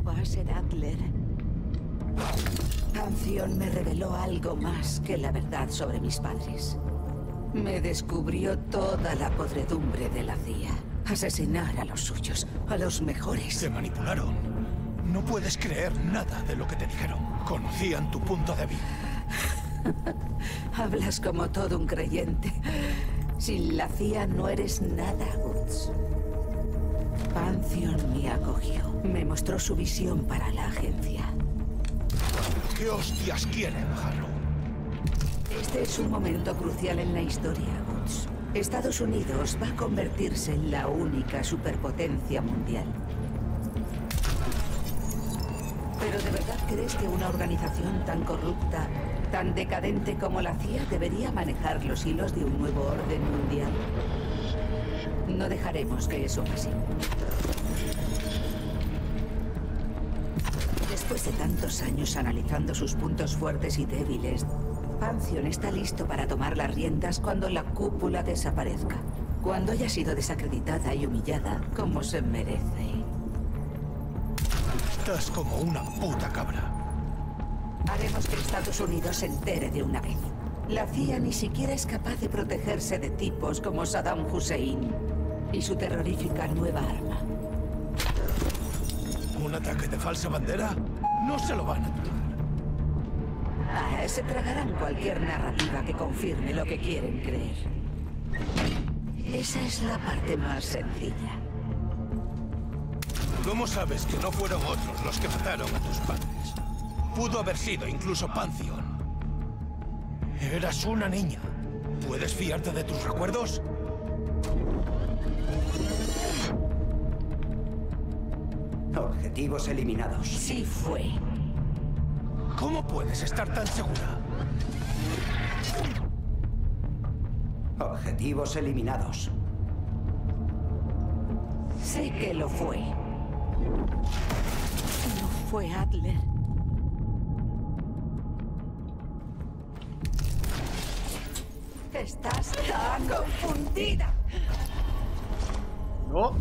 va a ser Adler? Pantheon me reveló algo más que la verdad sobre mis padres. Me descubrió toda la podredumbre de la CIA. Asesinar a los suyos, a los mejores. Te manipularon. No puedes creer nada de lo que te dijeron. Conocían tu punto débil. Hablas como todo un creyente. Sin la CIA no eres nada, Woods. Pantheon me acogió. Me mostró su visión para la agencia. ¿Qué hostias quieren, Harrow? Este es un momento crucial en la historia, Woods. Estados Unidos va a convertirse en la única superpotencia mundial. ¿Pero de verdad crees que una organización tan corrupta, tan decadente como la CIA debería manejar los hilos de un nuevo orden mundial? No dejaremos que eso pase. Después de tantos años analizando sus puntos fuertes y débiles, Pantheon está listo para tomar las riendas cuando la cúpula desaparezca. Cuando haya sido desacreditada y humillada como se merece. Estás como una puta cabra. Haremos que Estados Unidos se entere de una vez. La CIA ni siquiera es capaz de protegerse de tipos como Saddam Hussein y su terrorífica nueva arma. ¿Un ataque de falsa bandera? No se lo van a tragar. Se tragarán cualquier narrativa que confirme lo que quieren creer. Esa es la parte más sencilla. ¿Cómo sabes que no fueron otros los que mataron a tus padres? Pudo haber sido incluso Pantheon. Eras una niña. ¿Puedes fiarte de tus recuerdos? Objetivos eliminados. Sí fue. ¿Cómo puedes estar tan segura? Objetivos eliminados. Sé que lo fue. No fue Adler. Estás tan confundida. No.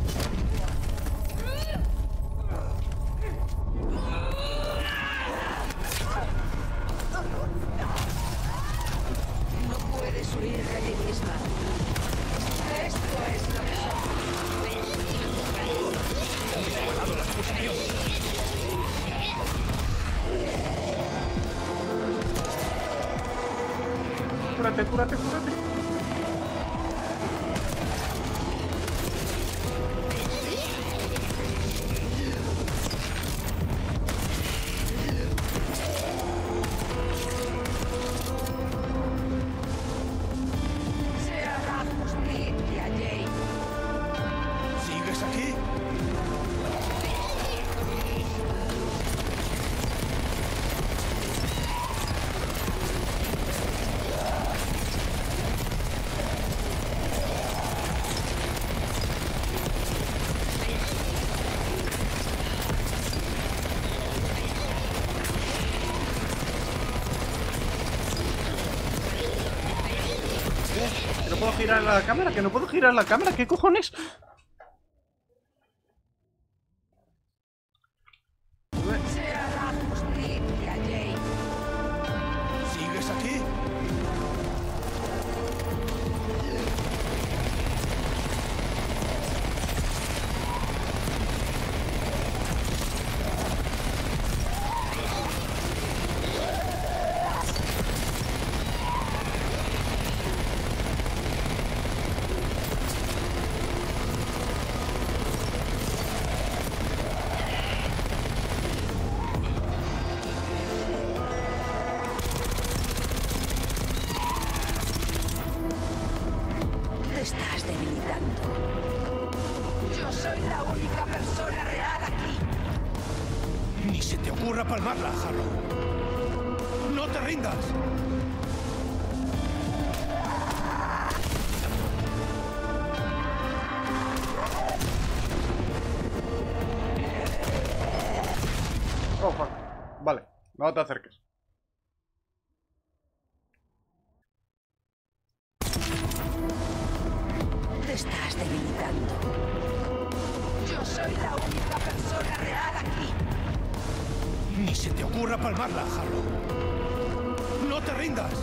No puedes huir de ti misma. Esto es lo que Cúrate, cúrate, cúrate. se hará justicia, Jane. ¿Sigues aquí? Que no puedo girar la cámara, que no puedo girar la cámara, ¿qué cojones? Se hará justicia, Jane. ¿Sigues aquí? Te estás debilitando. Yo soy la única persona real aquí. Ni se te ocurra palmarla, Harrow. ¡No te rindas! Oh, fuck. Vale, no te acerques. Te estás debilitando. Yo soy soy la única persona real aquí. Ni se te ocurra palmarla, Harrow. ¡No te rindas!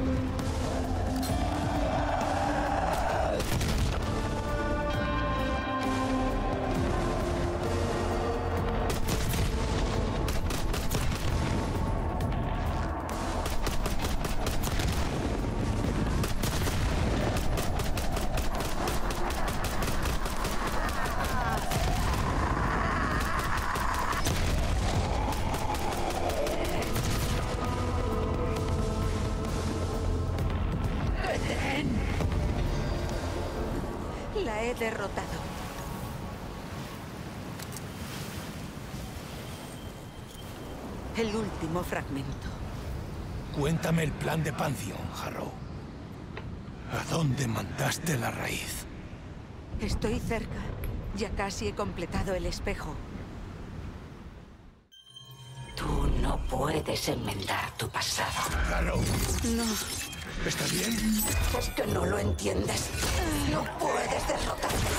La he derrotado. El último fragmento. Cuéntame el plan de Pantheon, Harrow. ¿A dónde mandaste la raíz? Estoy cerca. Ya casi he completado el espejo. Tú no puedes enmendar tu pasado. Harrow, No, ¿estás bien? es que no lo entiendes. No puedes derrotarme.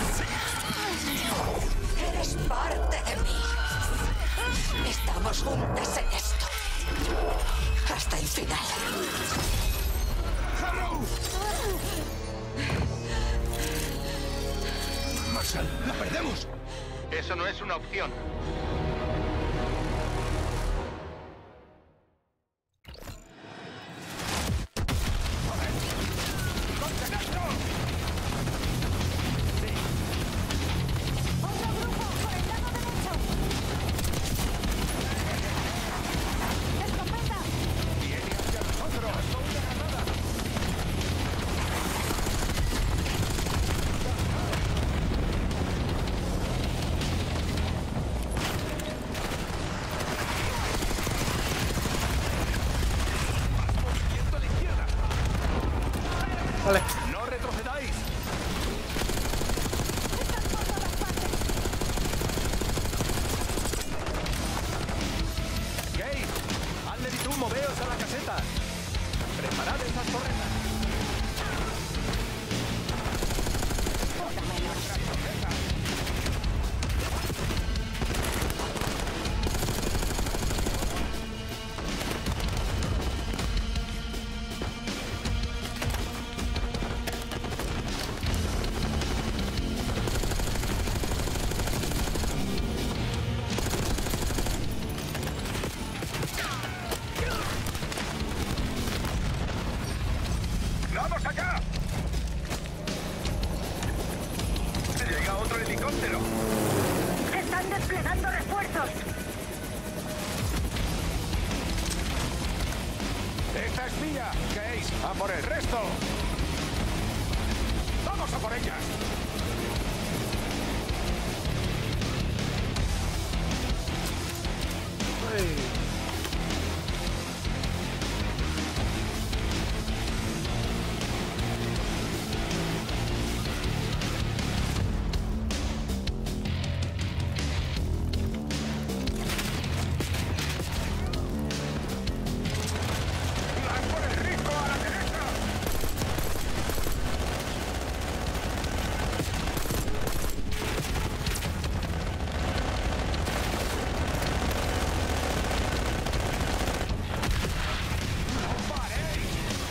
Eres parte de mí. Estamos juntas en esto. Hasta el final. ¡Harrow! Marshall, ¡la perdemos! Eso no es una opción. Vale. ¡No retrocedáis! Kate, Adler y tú moveos a la caseta. Preparad esas torretas. ¡Vamos acá! ¡Llega otro helicóptero! ¡Están desplegando refuerzos! ¡Esta es mía! Case, ¡a por el resto! ¡Vamos a por ellas! Uy. ¡Van por el risco a la derecha! ¡No paréis!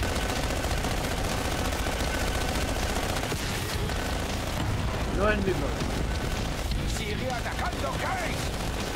No es mi problema. ¡Sigue atacando, Case!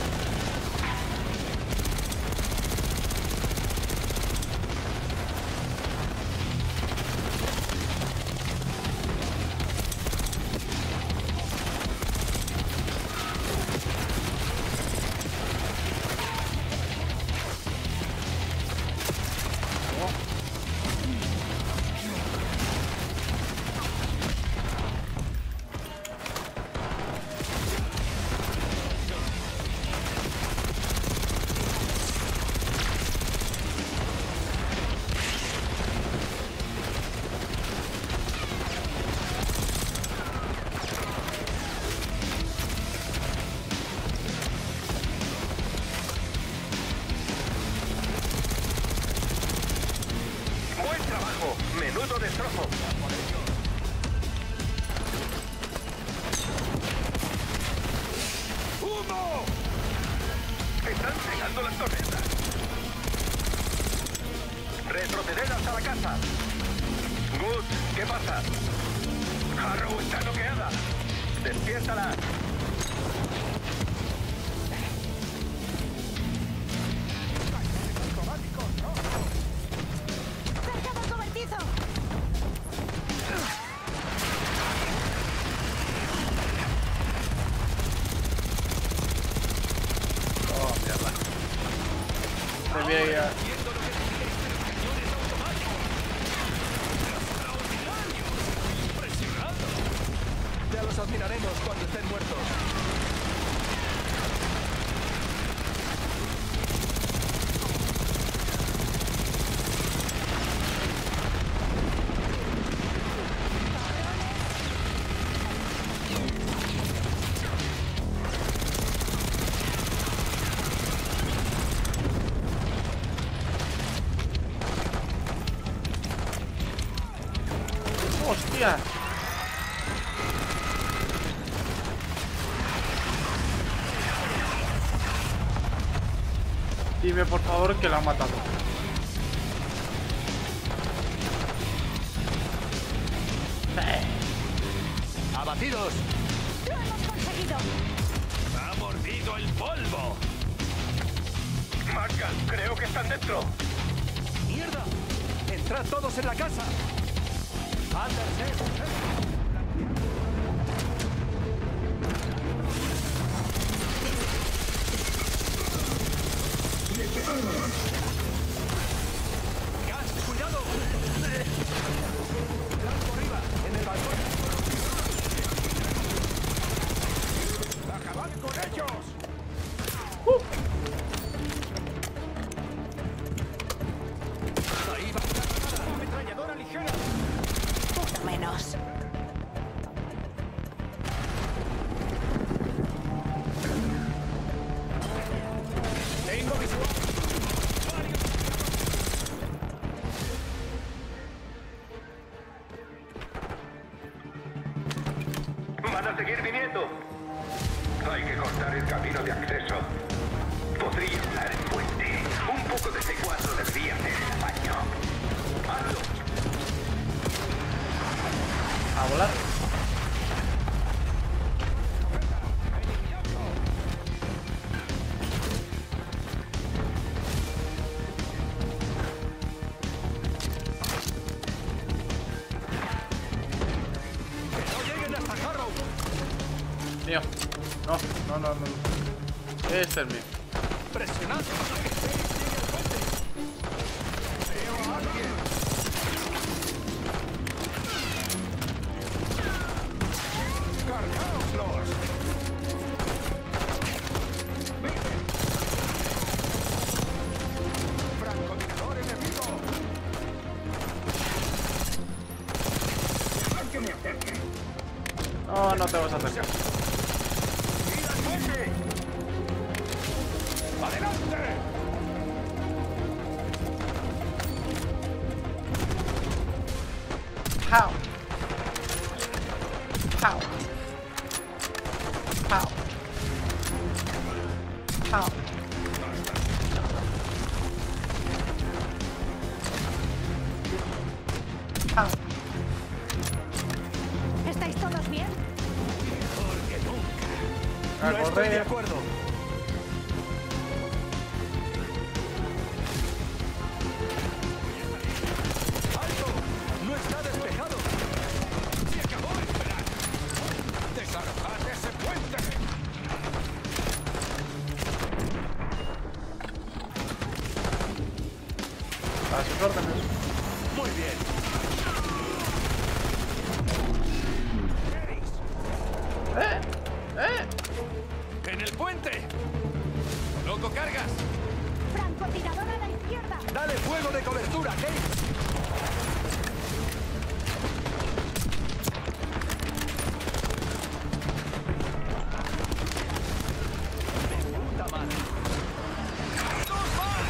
¡Buen trabajo! ¡Menudo destrozo! ¡Humo! Están llegando las tormentas. Retroceder hasta la casa. Good, ¿qué pasa? Harrow está noqueada. Despiértala. ¡Cerca del cobertizo! Oh, mierda. Debía ir. Ya los admiraremos cuando estén muertos. ¡Hostia! Dime por favor que lo han matado. ¡Abatidos! ¡Lo hemos conseguido! ¡Ha mordido el polvo! Marca, creo que están dentro. ¡Mierda! ¡Entrad todos en la casa! ¡Andersen! ¡Gas, cuidado! ¡Blanco arriba! ¡En el balcón! ¡Acabad con ellos! ¡Ahí va una granada! ¡Ametralladora ligera! Uno menos. ¡Tengo visual! ¡Van a seguir viniendo! Hay que cortar el camino de acceso. Podría usar el puente. Un poco de C4 debería hacer el baño. ¡Hazlo! A volar. ¡Que no lleguen hasta Harrow! Mío. No, no, no, no. Este es mío. ¡Presionad para que Felix llegue al puente! ¡Veo a alguien! ¡Cargaoslos! ¡Francotirador enemigo! ¡Que me acerque! No, no te vas a acercar. ¡Mira el puente! ¡Adelante! How? How? How? How? How? ¿Estáis todos bien? Mejor que nunca. A No estoy de correr. acuerdo. ¡Alto! ¡No está despejado! ¡Se acabó el verano! ¡Desarmad ese puente! A sus órdenes. Muy bien. ¡En el puente! ¡Loco cargas! ¡Francotirador a la izquierda! ¡Dale fuego de cobertura, Kate! ¡De puta madre! ¡Dos más!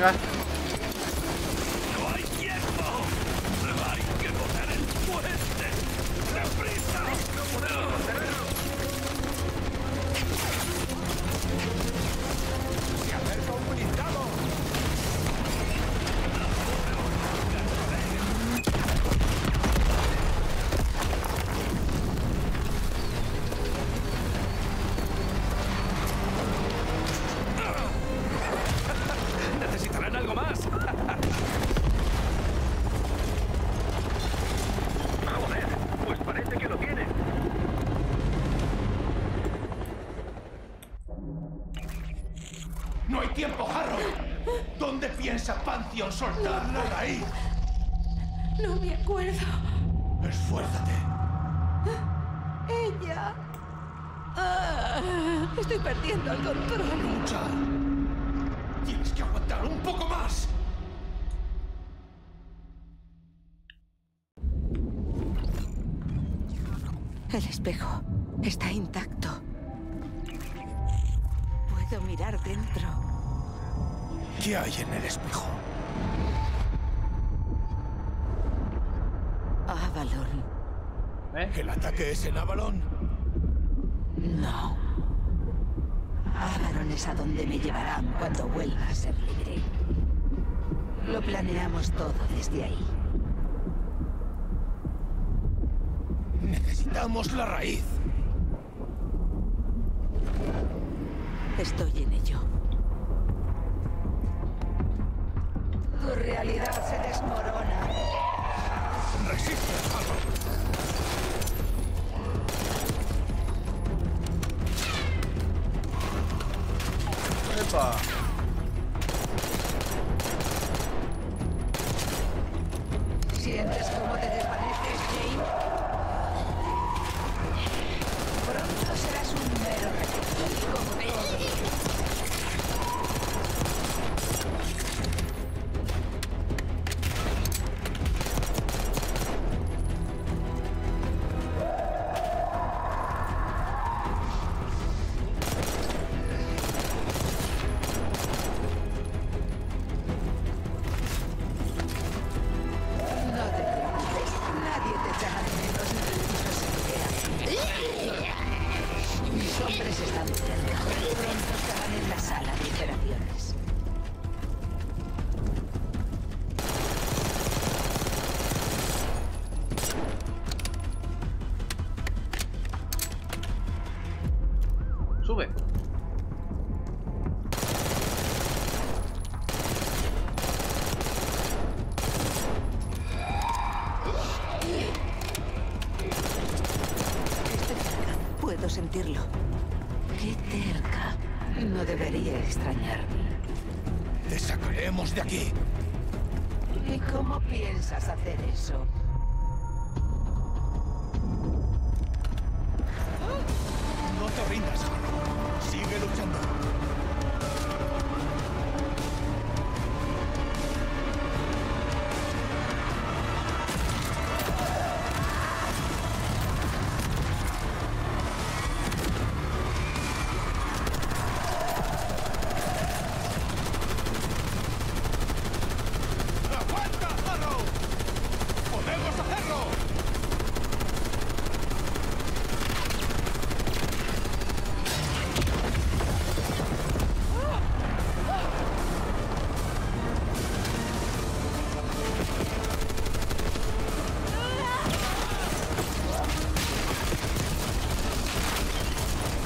Venga. ¡No hay tiempo! ¡Hay que poner el puente! ¡Deprisa! ¡No podemos hacerlo! ¡Se acerca un blindado! ¿Necesitarán algo más? Joder, pues parece que lo tienen. ¡No hay tiempo, Harold! ¿Dónde piensa Pantheon soltar la raíz? No me acuerdo. ¡Esfuérzate! Ella. Estoy perdiendo el control. ¡Lucha! ¡Tienes que aguantar un poco más! El espejo está intacto. Puedo mirar dentro. ¿Qué hay en el espejo? Avalon. ¿El ataque es en Avalon? No. Avalon es a donde me llevarán cuando vuelva a ser libre. Lo planeamos todo desde ahí. Necesitamos la raíz. Estoy en ello. Tu realidad se desmorona. ¡Resiste, Harold! ¡Epa! ¿Sientes cómo te desvaneces, Jane? Pronto serás un mero reptil como todos. No te preocupes, nadie te echará de menos en el piso sin Mis hombres están cerca. Pronto estarán en la sala de operaciones. Sube. Estoy cerca. Puedo sentirlo. Qué terca. No debería extrañarme. ¡Te sacaremos de aquí! ¿Y cómo piensas hacer eso? No te rindas, Harold. Sigue luchando.